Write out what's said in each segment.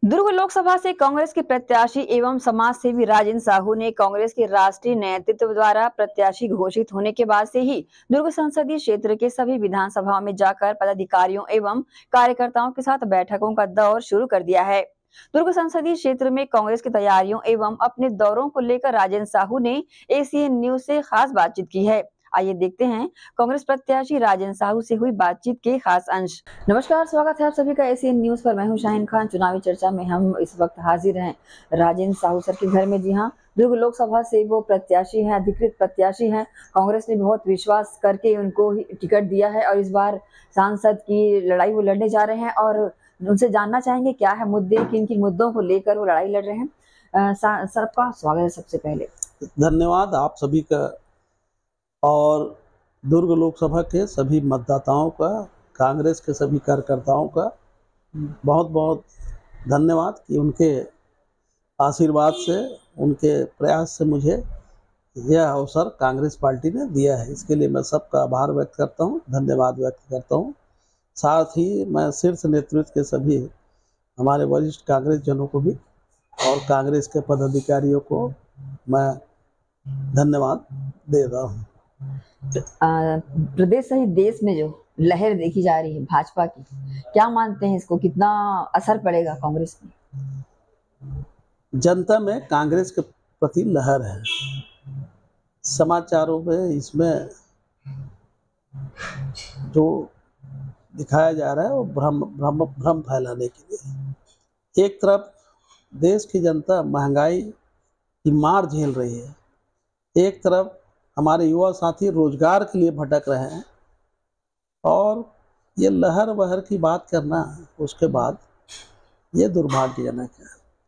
दुर्ग लोकसभा से कांग्रेस के प्रत्याशी एवं समाज सेवी राजेंद्र साहू ने कांग्रेस के राष्ट्रीय नेतृत्व द्वारा प्रत्याशी घोषित होने के बाद से ही दुर्ग संसदीय क्षेत्र के सभी विधानसभाओं में जाकर पदाधिकारियों एवं कार्यकर्ताओं के साथ बैठकों का दौर शुरू कर दिया है। दुर्ग संसदीय क्षेत्र में कांग्रेस की तैयारियों एवं अपने दौरों को लेकर राजेंद्र साहू ने एसीएन न्यूज से खास बातचीत की है। आइए देखते हैं कांग्रेस प्रत्याशी राजेंद्र साहू से हुई बातचीत के खास अंश। नमस्कार, स्वागत है आप सभी का एसीएन न्यूज पर। मैं हूं शाहीन खान। चुनावी चर्चा में हम इस वक्त हाजिर हैं राजेंद्र साहू सर के घर में। जी हां, दुर्ग लोकसभा से वो प्रत्याशी हैं, अधिकृत प्रत्याशी हैं। कांग्रेस ने बहुत विश्वास करके उनको टिकट दिया है और इस बार सांसद की लड़ाई वो लड़ने जा रहे हैं और उनसे जानना चाहेंगे क्या है मुद्दे, किन किन मुद्दों को लेकर वो लड़ाई लड़ रहे हैं। सर आपका स्वागत है। सबसे पहले धन्यवाद आप सभी का और दुर्ग लोकसभा के सभी मतदाताओं का, कांग्रेस के सभी कार्यकर्ताओं का बहुत बहुत धन्यवाद कि उनके आशीर्वाद से, उनके प्रयास से मुझे यह अवसर कांग्रेस पार्टी ने दिया है। इसके लिए मैं सबका आभार व्यक्त करता हूँ, धन्यवाद व्यक्त करता हूँ। साथ ही मैं शीर्ष नेतृत्व के सभी हमारे वरिष्ठ कांग्रेस जनों को भी और कांग्रेस के पदाधिकारियों को मैं धन्यवाद दे रहा हूँ। प्रदेश सहित देश में जो लहर देखी जा रही है भाजपा की, क्या मानते हैं इसको कितना असर पड़ेगा कांग्रेस में? जनता में कांग्रेस के प्रति लहर है। समाचारों में इसमें जो दिखाया जा रहा है वो भ्रम फैलाने के लिए। एक तरफ देश की जनता महंगाई की मार झेल रही है, एक तरफ हमारे युवा साथी रोजगार के लिए भटक रहे हैं, और ये लहर वहर की बात करना उसके बाद ये दुर्भाग्यजनक है।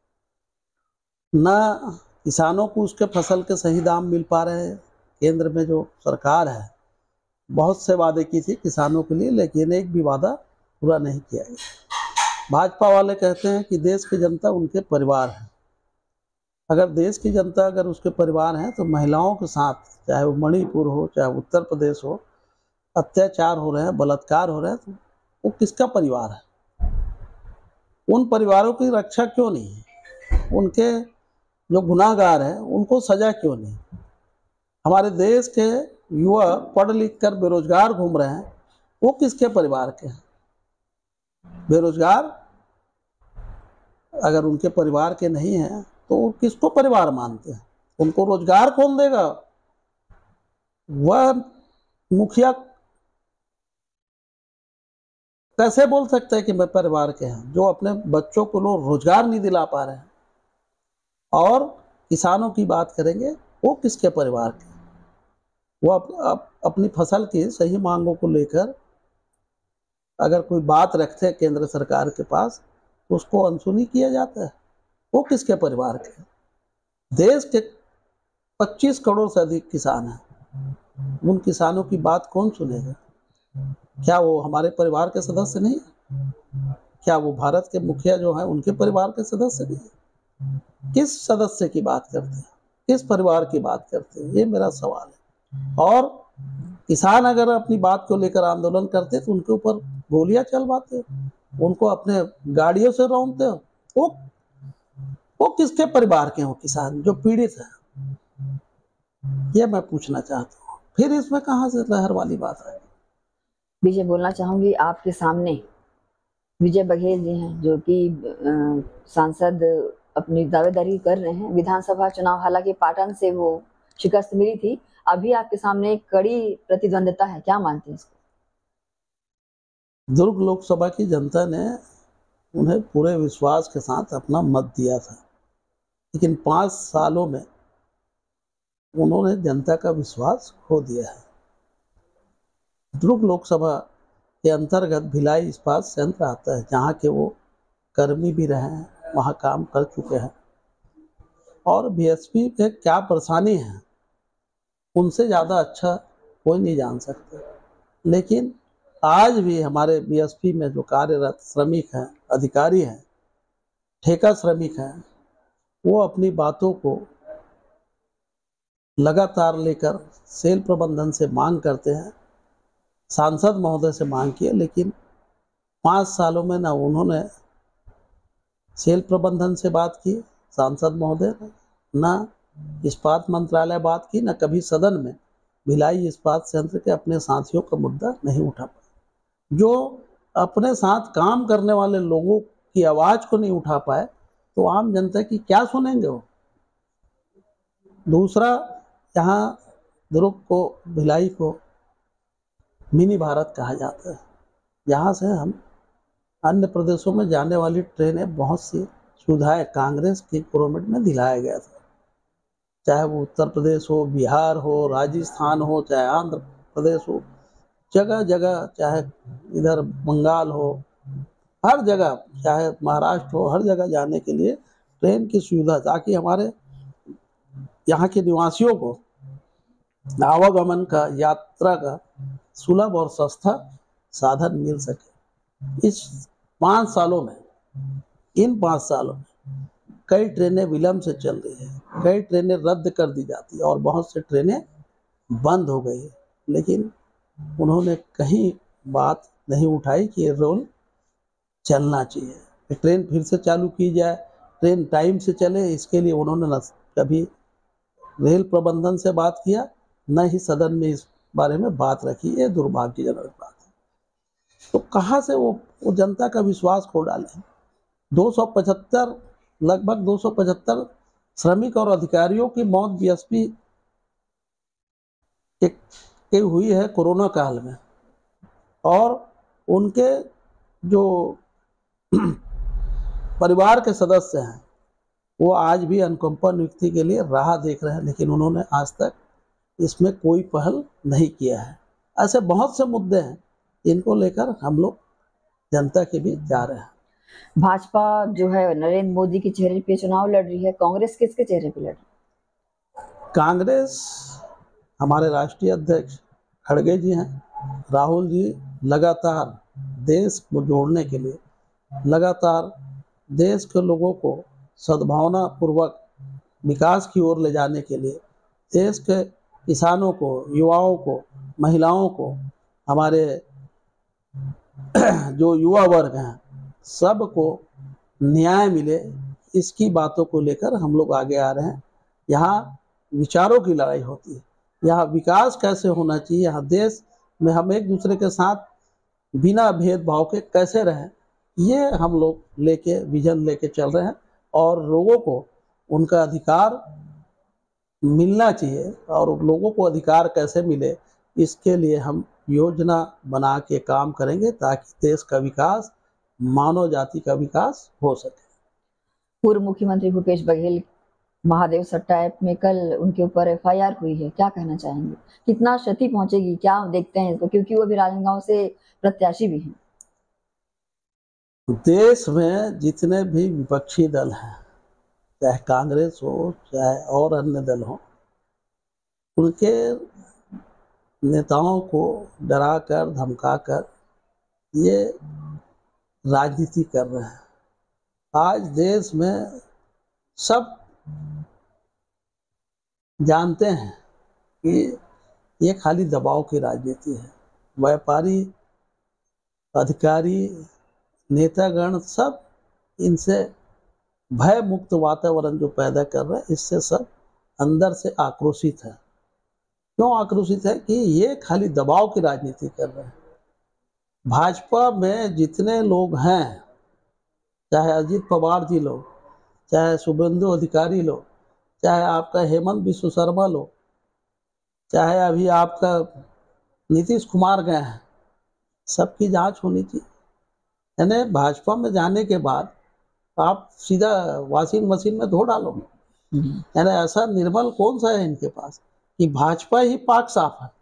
ना किसानों को उसके फसल के सही दाम मिल पा रहे हैं। केंद्र में जो सरकार है बहुत से वादे की थी किसानों के लिए, लेकिन एक भी वादा पूरा नहीं किया गया। भाजपा वाले कहते हैं कि देश की जनता उनके परिवार है। अगर देश की जनता अगर उसके परिवार हैं तो महिलाओं के साथ, चाहे वो मणिपुर हो चाहे उत्तर प्रदेश हो, अत्याचार हो रहे हैं, बलात्कार हो रहे हैं, तो वो किसका परिवार है? उन परिवारों की रक्षा क्यों नहीं है? उनके जो गुनाहगार हैं उनको सजा क्यों नहीं? हमारे देश के युवा पढ़ लिख कर बेरोजगार घूम रहे हैं, वो किसके परिवार के हैं? बेरोजगार अगर उनके परिवार के नहीं हैं तो किसको परिवार मानते हैं? उनको रोजगार कौन देगा? वह मुखिया कैसे बोल सकते हैं कि मैं परिवार के हैं, जो अपने बच्चों को लोग रोजगार नहीं दिला पा रहे हैं? और किसानों की बात करेंगे, वो किसके परिवार के? वो अपनी फसल की सही मांगों को लेकर अगर कोई बात रखते हैं केंद्र सरकार के पास तो उसको अनसुनी किया जाता है। वो किसके परिवार के? देश के 25 करोड़ से अधिक किसान हैं, उन किसानों की बात कौन सुनेगा? क्या वो हमारे परिवार के सदस्य नहीं? क्या वो भारत के मुखिया जो हैं उनके परिवार के सदस्य नहीं? किस सदस्य की बात करते हैं, किस परिवार की बात करते हैं? ये मेरा सवाल है। और किसान अगर अपनी बात को लेकर आंदोलन करते तो उनके ऊपर गोलियां चलवाते, उनको अपने गाड़ियों से रौंदते। वो किसके परिवार के हो किसान जो पीड़ित है? ये मैं पूछना चाहता हूँ। फिर इसमें कहाँ से लहर वाली बात है? विजय बोलना चाहूंगी आपके सामने। विजय बघेल जी हैं जो कि सांसद अपनी दावेदारी कर रहे हैं। विधानसभा चुनाव हालांकि पाटन से वो शिकस्त मिली थी, अभी आपके सामने एक कड़ी प्रतिद्वंदिता है, क्या मानते हैं इसको? दुर्ग लोकसभा की जनता ने उन्हें पूरे विश्वास के साथ अपना मत दिया था, लेकिन 5 सालों में उन्होंने जनता का विश्वास खो दिया है। दुर्ग लोकसभा के अंतर्गत भिलाई इस्पात संयंत्र आता है, जहाँ के वो कर्मी भी रहे हैं, वहाँ काम कर चुके हैं, और बीएसपी पे क्या परेशानी है उनसे ज़्यादा अच्छा कोई नहीं जान सकता। लेकिन आज भी हमारे बीएसपी में जो कार्यरत श्रमिक हैं, अधिकारी हैं, ठेका श्रमिक हैं, वो अपनी बातों को लगातार लेकर सेल प्रबंधन से मांग करते हैं, सांसद महोदय से मांग की है, लेकिन 5 सालों में ना उन्होंने सेल प्रबंधन से बात की सांसद महोदय ने, न इस्पात मंत्रालय बात की, न कभी सदन में भिलाई इस्पात संयंत्र के अपने साथियों का मुद्दा नहीं उठा पाए। जो अपने साथ काम करने वाले लोगों की आवाज को नहीं उठा पाए तो आम जनता की क्या सुनेंगे वो। दूसरा, यहाँ दुर्ग को, भिलाई को मिनी भारत कहा जाता है। यहाँ से हम अन्य प्रदेशों में जाने वाली ट्रेनें बहुत सी सुविधाएं कांग्रेस की गवर्नमेंट में दिलाया गया था, चाहे वो उत्तर प्रदेश हो, बिहार हो, राजस्थान हो, चाहे आंध्र प्रदेश हो, जगह जगह, चाहे इधर बंगाल हो, हर जगह, चाहे महाराष्ट्र हो, हर जगह जाने के लिए ट्रेन की सुविधा, ताकि हमारे यहाँ के निवासियों को आवागमन का, यात्रा का सुलभ और सस्ता साधन मिल सके। इस 5 सालों में, इन 5 सालों में कई ट्रेनें विलंब से चल रही है, कई ट्रेनें रद्द कर दी जाती है और बहुत से ट्रेनें बंद हो गई है, लेकिन उन्होंने कहीं बात नहीं उठाई कि ये रोल चलना चाहिए, ट्रेन फिर से चालू की जाए, ट्रेन टाइम से चले। इसके लिए उन्होंने न कभी रेल प्रबंधन से बात किया, न ही सदन में इस बारे में बात रखी। ये दुर्भाग्यजनक बात है। तो कहाँ से वो जनता का विश्वास खो डाले। 275, लगभग 275 श्रमिक और अधिकारियों की मौत बीएसपी के हुई है कोरोना काल में, और उनके जो परिवार के सदस्य हैं वो आज भी अनुकंपा नियुक्ति के लिए राह देख रहे हैं, लेकिन उन्होंने आज तक इसमें कोई पहल नहीं किया है। ऐसे बहुत से मुद्दे हैं, इनको लेकर हम लोग जनता के बीच जा रहे हैं। भाजपा जो है नरेंद्र मोदी के चेहरे पे चुनाव लड़ रही है, कांग्रेस किसके चेहरे पे लड़ रही है? कांग्रेस, हमारे राष्ट्रीय अध्यक्ष खड़गे जी हैं, राहुल जी लगातार देश को जोड़ने के लिए, लगातार देश के लोगों को सद्भावना पूर्वक विकास की ओर ले जाने के लिए, देश के किसानों को, युवाओं को, महिलाओं को, हमारे जो युवा वर्ग हैं सबको न्याय मिले, इसकी बातों को लेकर हम लोग आगे आ रहे हैं। यहाँ विचारों की लड़ाई होती है, यहाँ विकास कैसे होना चाहिए, यहाँ देश में हम एक दूसरे के साथ बिना भेदभाव के कैसे रहें, ये हम लोग लेके विजन लेके चल रहे हैं। और लोगों को उनका अधिकार मिलना चाहिए, और लोगों को अधिकार कैसे मिले इसके लिए हम योजना बना के काम करेंगे, ताकि देश का विकास, मानव जाति का विकास हो सके। पूर्व मुख्यमंत्री भूपेश बघेल महादेव सट्टा ऐप में कल उनके ऊपर एफआईआर हुई है, क्या कहना चाहेंगे? कितना क्षति पहुंचेगी, क्या देखते हैं इसको, क्योंकि वो भी राजनांदगांव से प्रत्याशी भी हैं। देश में जितने भी विपक्षी दल हैं, चाहे कांग्रेस हो, चाहे और अन्य दल हो, उनके नेताओं को डराकर धमकाकर ये राजनीति कर रहे हैं। आज देश में सब जानते हैं कि ये खाली दबाव की राजनीति है। व्यापारी, अधिकारी, नेतागण सब इनसे भय मुक्त वातावरण जो पैदा कर रहे हैं, इससे सब अंदर से आक्रोशित है। क्यों आक्रोशित है? कि ये खाली दबाव की राजनीति कर रहे हैं। भाजपा में जितने लोग हैं, चाहे अजीत पवार जी लो, चाहे शुभेंदु अधिकारी लो, चाहे आपका हेमंत बिश्व शर्मा लो, चाहे अभी आपका नीतीश कुमार गए हैं, सबकी जांच होनी चाहिए। यानी भाजपा में जाने के बाद आप सीधा वॉशिंग मशीन में धो डालो। यानी ऐसा निर्मल कौन सा है इनके पास कि भाजपा ही पाक साफ है।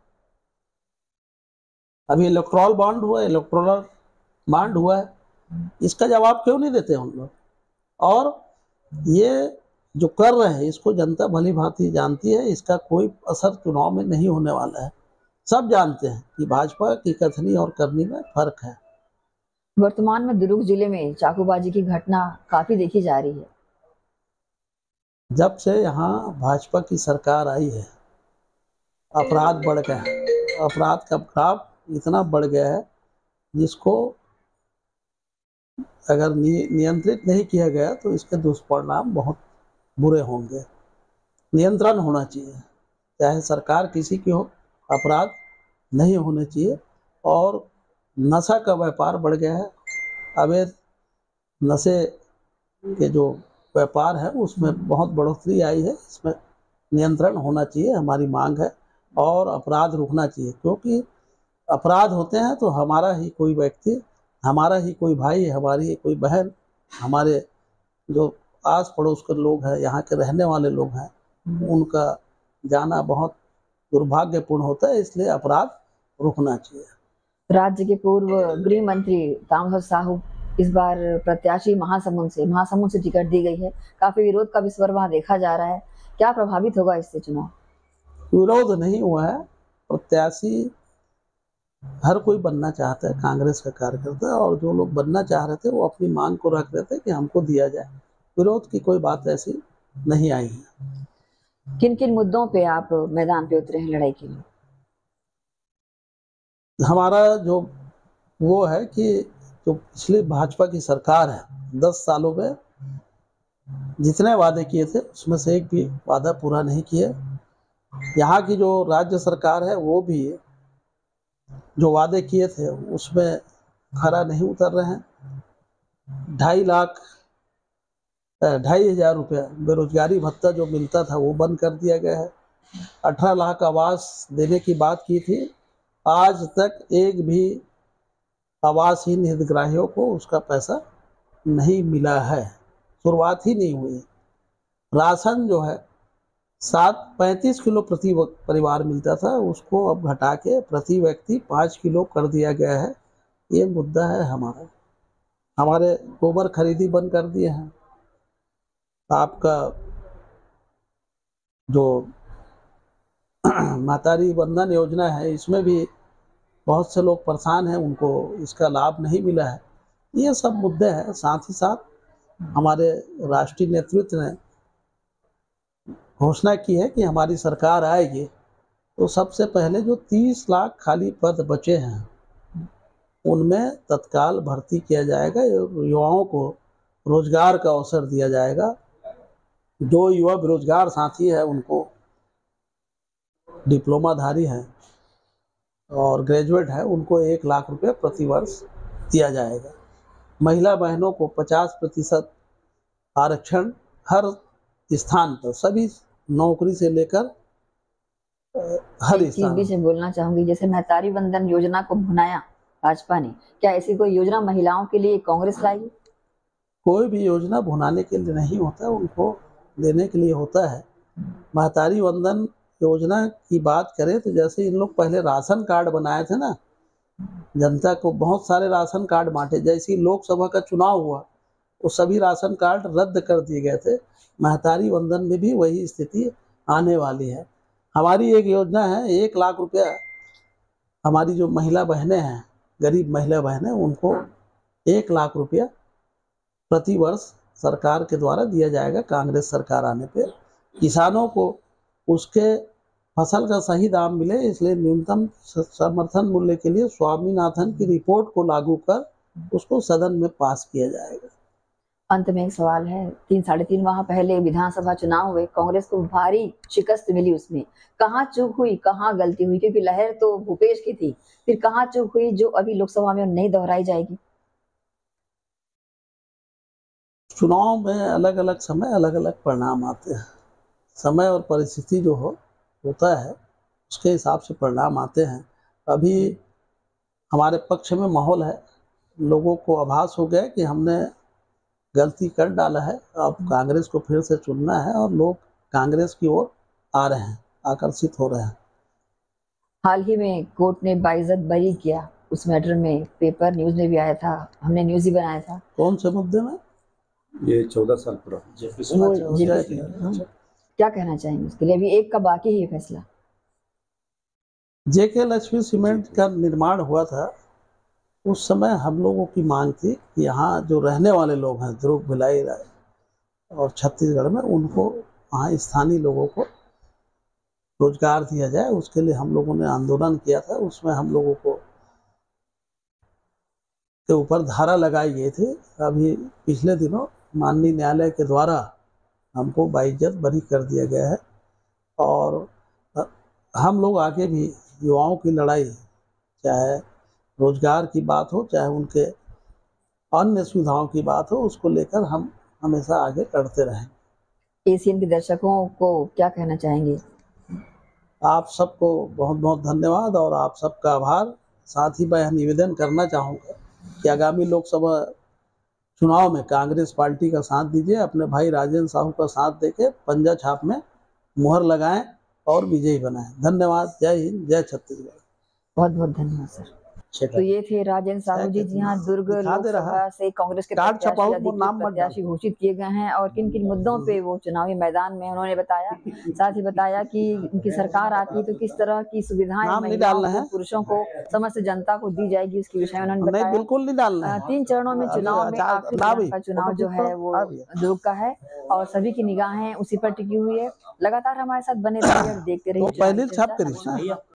अभी इलेक्टोरल बॉन्ड हुआ है, इसका जवाब क्यों नहीं देते हम लोग? और ये जो कर रहे हैं इसको जनता भली भांति जानती है, इसका कोई असर चुनाव में नहीं होने वाला है। सब जानते हैं कि भाजपा की कथनी और करनी में फर्क है। वर्तमान में दुर्ग जिले में चाकूबाजी की घटना काफी देखी जा रही है। जब से यहाँ भाजपा की सरकार आई है, अपराध बढ़ गया है। अपराध का ग्राफ इतना बढ़ गया है जिसको अगर नियंत्रित नहीं किया गया तो इसके दुष्परिणाम बहुत बुरे होंगे। नियंत्रण होना चाहिए, चाहे सरकार किसी की हो, अपराध नहीं होने चाहिए। और नशा का व्यापार बढ़ गया है, अवैध नशे के जो व्यापार है उसमें बहुत बढ़ोतरी आई है, इसमें नियंत्रण होना चाहिए, हमारी मांग है। और अपराध रुकना चाहिए, क्योंकि अपराध होते हैं तो हमारा ही कोई व्यक्ति, हमारा ही कोई भाई, हमारी ही कोई बहन, हमारे जो आस पड़ोस के लोग हैं, यहाँ के रहने वाले लोग हैं, उनका जाना बहुत दुर्भाग्यपूर्ण होता है, इसलिए अपराध रुकना चाहिए। राज्य के पूर्व गृह मंत्री ताम्रध्वज साहू इस बार प्रत्याशी महासमुंद से टिकट दी गई है। काफी विरोध का भी स्वर वहां देखा जा रहा है। क्या प्रभावित होगा इससे चुनाव? विरोध नहीं हुआ है, प्रत्याशी हर कोई बनना चाहता है, कांग्रेस का कार्यकर्ता, और जो लोग बनना चाह रहे थे वो अपनी मांग को रख रहे थे कि हमको दिया जाए। विरोध की कोई बात ऐसी नहीं आई है। किन किन मुद्दों पे आप मैदान पे उतरे हैं लड़ाई के लिए? हमारा जो वो है कि जो पिछली भाजपा की सरकार है, 10 सालों में जितने वादे किए थे उसमें से एक भी वादा पूरा नहीं किए। यहाँ की जो राज्य सरकार है वो भी जो वादे किए थे उसमें खरा नहीं उतर रहे हैं। 2,50,000 रुपया बेरोजगारी भत्ता जो मिलता था वो बंद कर दिया गया है। 18 लाख आवास देने की बात की थी, आज तक एक भी आवासहीन हितग्राहियों को उसका पैसा नहीं मिला है, शुरुआत ही नहीं हुई। राशन जो है 35 किलो प्रति परिवार मिलता था, उसको अब घटा के प्रति व्यक्ति 5 किलो कर दिया गया है। ये मुद्दा है हमारा। हमारे गोबर खरीदी बंद कर दिए हैं। आपका जो मातारी वंदन योजना है, इसमें भी बहुत से लोग परेशान हैं, उनको इसका लाभ नहीं मिला है। ये सब मुद्दे हैं। साथ ही साथ हमारे राष्ट्रीय नेतृत्व ने घोषणा की है कि हमारी सरकार आएगी तो सबसे पहले जो 30 लाख खाली पद बचे हैं उनमें तत्काल भर्ती किया जाएगा, युवाओं को रोजगार का अवसर दिया जाएगा। जो युवा बेरोजगार साथी है उनको, डिप्लोमाधारी हैं और ग्रेजुएट है, उनको 1 लाख रुपये प्रति वर्ष दिया जाएगा। महिला बहनों को 50% आरक्षण हर स्थान पर, सभी नौकरी से लेकर हर स्थान। बीच में बोलना चाहूंगी, जैसे महतारी वंदन योजना को भुनाया भाजपा ने, क्या ऐसी कोई योजना महिलाओं के लिए कांग्रेस लाएगी? कोई भी योजना भुनाने के लिए नहीं होता, उनको देने के लिए होता है। महतारी वंदन योजना की बात करें तो जैसे इन लोग पहले राशन कार्ड बनाए थे ना, जनता को बहुत सारे राशन कार्ड बांटे, जैसे लोकसभा का चुनाव हुआ वो सभी राशन कार्ड रद्द कर दिए गए थे। महतारी वंदन में भी वही स्थिति आने वाली है। हमारी एक योजना है, 1 लाख रुपया हमारी जो महिला बहनें हैं, गरीब महिला बहनें, उनको 1 लाख रुपया प्रति वर्ष सरकार के द्वारा दिया जाएगा कांग्रेस सरकार आने पे। किसानों को उसके फसल का सही दाम मिले, इसलिए न्यूनतम समर्थन मूल्य के लिए स्वामीनाथन की रिपोर्ट को लागू कर उसको सदन में पास किया जाएगा। अंत में एक सवाल है, 3-3.5 माह पहले विधानसभा चुनाव हुए, कांग्रेस को भारी शिकस्त मिली, उसमें कहाँ चूक हुई, कहाँ गलती हुई? क्योंकि लहर तो भूपेश की थी, फिर कहाँ चूक हुई जो अभी लोकसभा में नहीं दोहराई जाएगी? चुनाव में अलग अलग समय अलग अलग परिणाम आते हैं। समय और परिस्थिति जो होता है उसके हिसाब से परिणाम आते हैं। अभी हमारे पक्ष में माहौल है, लोगों को आभास हो गया कि हमने गलती कर डाला है, अब कांग्रेस को फिर से चुनना है, और लोग कांग्रेस की ओर आ रहे हैं, आकर्षित हो रहे हैं। हाल ही में कोर्ट ने बाइज्जत बरी किया, उस मैटर में पेपर न्यूज में भी आया था, हमने न्यूज ही बनाया था। कौन से मुद्दे में? ये 14 साल पुराना। क्या कहना चाहेंगे उसके लिए? अभी एक का बाकी है फैसला। जेके लक्ष्मी सीमेंट का निर्माण हुआ था, उस समय हम लोगों की मांग थी कि यहाँ जो रहने वाले लोग हैं ध्रुव भिलाई और छत्तीसगढ़ में, उनको वहाँ स्थानीय लोगों को रोजगार दिया जाए। उसके लिए हम लोगों ने आंदोलन किया था, उसमें हम लोगों को के ऊपर धारा लगाई गई थी। अभी पिछले दिनों माननीय न्यायालय के द्वारा हमको बाइज्जत बरी कर दिया गया है। और हम लोग आगे भी युवाओं की लड़ाई, चाहे रोजगार की बात हो, चाहे उनके अन्य सुविधाओं की बात हो, उसको लेकर हम हमेशा आगे लड़ते रहेंगे। एशियन के दर्शकों को क्या कहना चाहेंगे? आप सबको बहुत बहुत धन्यवाद और आप सबका आभार। साथ ही मैं निवेदन करना चाहूँगा कि आगामी लोकसभा चुनाव में कांग्रेस पार्टी का साथ दीजिए, अपने भाई राजेंद्र साहू का साथ देके पंजा छाप में मुहर लगाएं और विजयी बनाएं। धन्यवाद। जय हिंद, जय छत्तीसगढ़। बहुत बहुत धन्यवाद सर। तो ये थे राजेंद्र साहू जी, जी हाँ, दुर्ग लोकसभा से कांग्रेस के प्रत्याशी घोषित किए गए हैं। और किन किन मुद्दों पे वो चुनावी मैदान में उन्होंने बताया, साथ ही बताया कि उनकी सरकार आती है तो किस तरह की सुविधाएं महिलाओं को, पुरुषों को, समस्त जनता को दी जाएगी, उसके विषय में उन्होंने बताया। बिल्कुल नहीं डालना है। 3 चरणों में चुनाव में आखिरी का चुनाव जो है वो दुर्ग का है और सभी की निगाहें उसी पर टिकी हुई है। लगातार हमारे साथ बने रहिए और देखते रहिए।